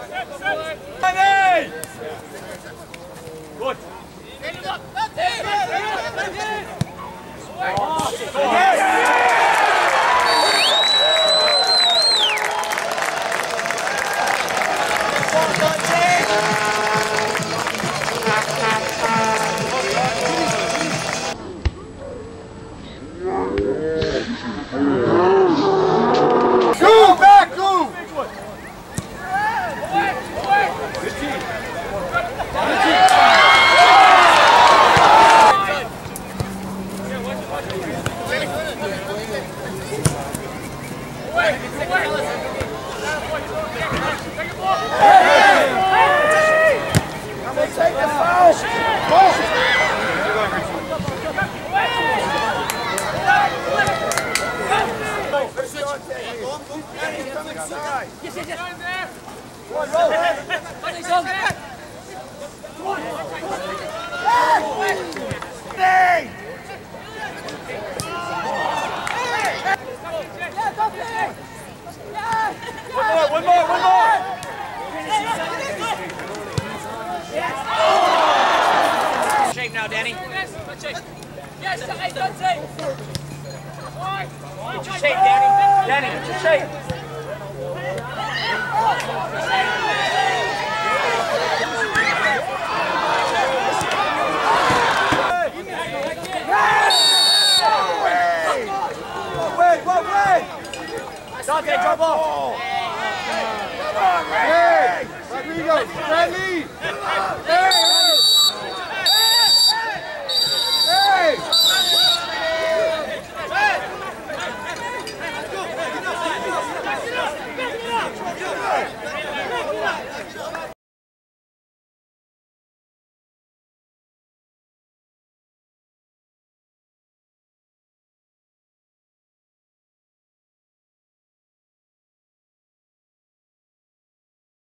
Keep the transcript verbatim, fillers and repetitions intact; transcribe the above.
Good. Go back, go! Take the foul! Yes, yes, yes. One, roll. Hey! One more, one more, one more! Shape now, Danny. Yes, hey, don't take. Get your shape, Danny. Danny, get your shape. Wait, wait, wait! Dante, drop off. Come on, Ray! Rodrigo, Bradley! Hey! Hey! Hey!